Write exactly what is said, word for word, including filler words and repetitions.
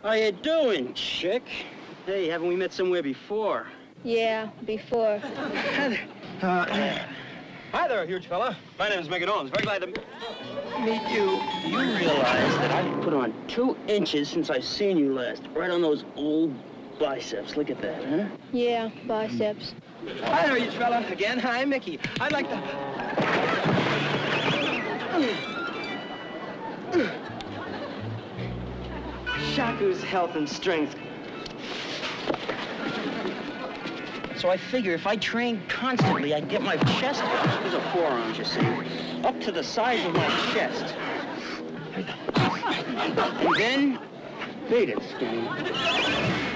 How you doing, chick? Hey, haven't we met somewhere before? Yeah, before. Uh, hi there, huge fella. My name is Megan Owens. Very glad to meet you. Do you realize that I've put on two inches since I've seen you last? Right on those old biceps. Look at that, huh? Yeah, biceps. Hi there, huge fella. Again, hi, Mickey. I'd like to... Shaku's health and strength. So I figure if I trained constantly, I'd get my chest up. These are forearms, you see. Up to the size of my chest. And then, beat it, skinny.